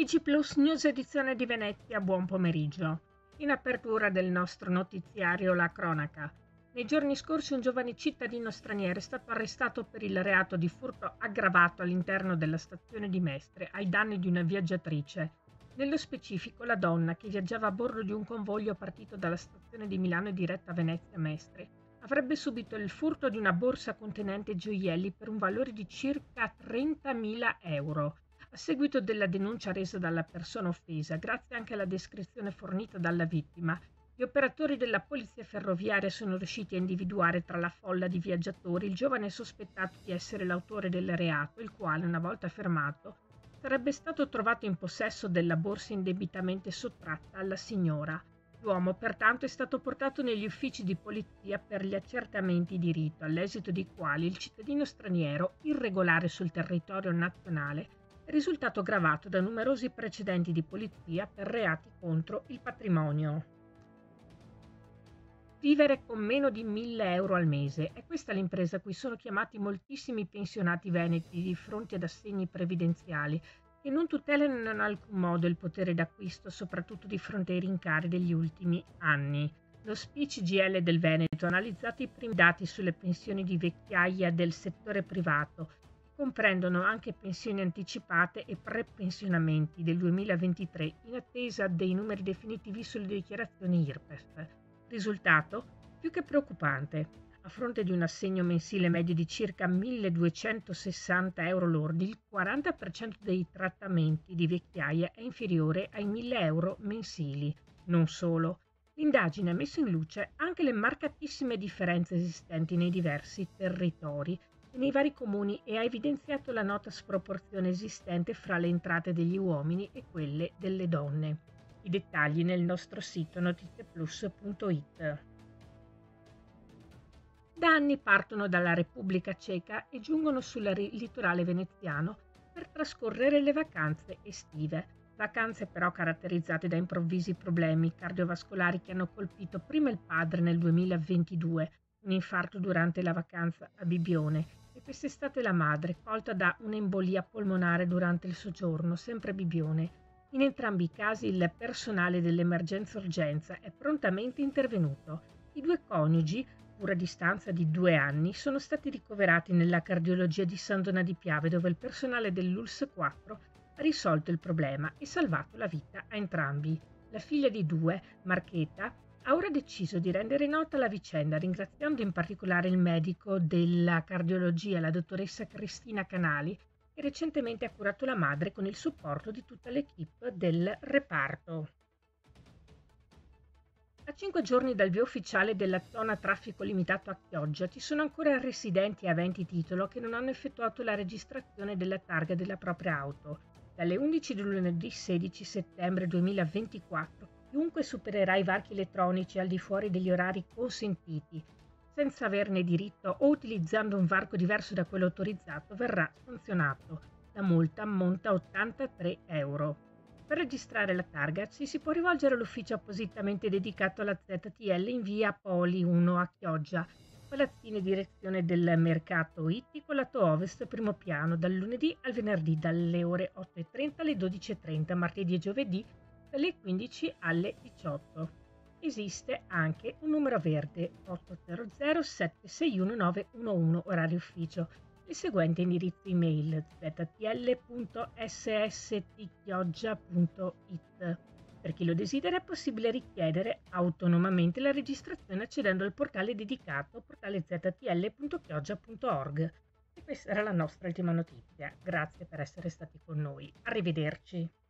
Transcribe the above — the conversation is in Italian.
TG Plus News edizione di Venezia, buon pomeriggio. In apertura del nostro notiziario la cronaca. Nei giorni scorsi un giovane cittadino straniero è stato arrestato per il reato di furto aggravato all'interno della stazione di Mestre ai danni di una viaggiatrice. Nello specifico la donna, che viaggiava a bordo di un convoglio partito dalla stazione di Milano e diretta a Venezia Mestre, avrebbe subito il furto di una borsa contenente gioielli per un valore di circa 30.000 euro. A seguito della denuncia resa dalla persona offesa, grazie anche alla descrizione fornita dalla vittima, gli operatori della polizia ferroviaria sono riusciti a individuare tra la folla di viaggiatori il giovane sospettato di essere l'autore del reato, il quale, una volta fermato, sarebbe stato trovato in possesso della borsa indebitamente sottratta alla signora. L'uomo, pertanto, è stato portato negli uffici di polizia per gli accertamenti di rito, all'esito dei quali il cittadino straniero, irregolare sul territorio nazionale, è risultato gravato da numerosi precedenti di polizia per reati contro il patrimonio. Vivere con meno di 1.000 euro al mese è questa l'impresa a cui sono chiamati moltissimi pensionati veneti di fronte ad assegni previdenziali che non tutelano in alcun modo il potere d'acquisto, soprattutto di fronte ai rincari degli ultimi anni. Lo SPI-CGIL del Veneto ha analizzato i primi dati sulle pensioni di vecchiaia del settore privato, comprendono anche pensioni anticipate e prepensionamenti del 2023 in attesa dei numeri definitivi sulle dichiarazioni IRPEF. Risultato più che preoccupante. A fronte di un assegno mensile medio di circa 1.260 euro lordi, il 40% dei trattamenti di vecchiaia è inferiore ai 1.000 euro mensili. Non solo. L'indagine ha messo in luce anche le marcatissime differenze esistenti nei diversi territori e nei vari comuni e ha evidenziato la nota sproporzione esistente fra le entrate degli uomini e quelle delle donne. I dettagli nel nostro sito notizieplus.it. Da anni partono dalla Repubblica Ceca e giungono sul litorale veneziano per trascorrere le vacanze estive. Vacanze però caratterizzate da improvvisi problemi cardiovascolari che hanno colpito prima il padre nel 2022, un infarto durante la vacanza a Bibione, e quest'estate la madre, colta da un'embolia polmonare durante il soggiorno, sempre a Bibione. In entrambi i casi il personale dell'emergenza-urgenza è prontamente intervenuto. I due coniugi, pur a distanza di 2 anni, sono stati ricoverati nella cardiologia di San Donà di Piave, dove il personale dell'ULSS 4 ha risolto il problema e salvato la vita a entrambi. La figlia di due, Marchetta, ha ora deciso di rendere nota la vicenda, ringraziando in particolare il medico della cardiologia, la dottoressa Cristina Canali, che recentemente ha curato la madre con il supporto di tutta l'equipe del reparto. A 5 giorni dal via ufficiale della zona traffico limitato a Chioggia, ci sono ancora residenti e aventi titolo che non hanno effettuato la registrazione della targa della propria auto. Dalle 11 di lunedì 16 settembre 2024, chiunque supererà i varchi elettronici al di fuori degli orari consentiti, senza averne diritto o utilizzando un varco diverso da quello autorizzato, verrà sanzionato. La multa ammonta a 83 euro. Per registrare la targa ci si può rivolgere all'ufficio appositamente dedicato alla ZTL in via Poli 1 a Chioggia, palazzine direzione del mercato ittico lato ovest, primo piano, dal lunedì al venerdì dalle ore 8:30 alle 12:30, martedì e giovedì dalle 15 alle 18. Esiste anche un numero verde 800 761 911, orario ufficio. Il seguente indirizzo email ztl.sstchioggia.it. Per chi lo desidera è possibile richiedere autonomamente la registrazione accedendo al portale dedicato portaleztl.chioggia.org. E questa era la nostra ultima notizia. Grazie per essere stati con noi. Arrivederci.